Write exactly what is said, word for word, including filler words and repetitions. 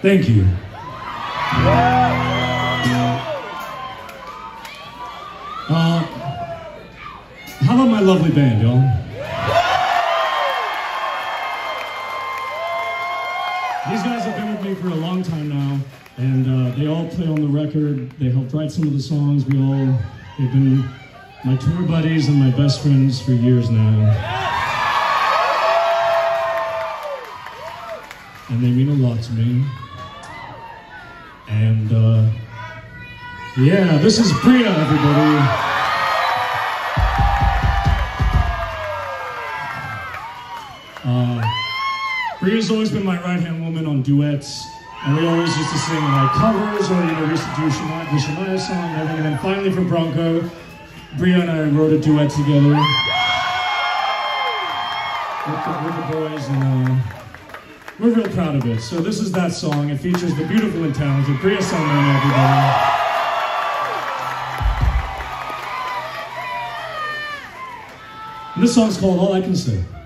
Thank you. Uh, how about my lovely band, y'all? These guys have been with me for a long time now, and uh, they all play on the record. They helped write some of the songs. We all, they've been my tour buddies and my best friends for years now. And they mean a lot to me. And uh, yeah, this is Bria, everybody. Uh, Bria's always been my right-hand woman on duets, and we always used to sing like covers, or you know, we used to do a Shania, the Shania song and everything. And then finally for Bronco, Bria and I wrote a duet together with the, with the boys, and uh, we're real proud of it. So this is that song. It features the beautiful and talented Bria Salmon, everybody. And this song's called All I Can Say.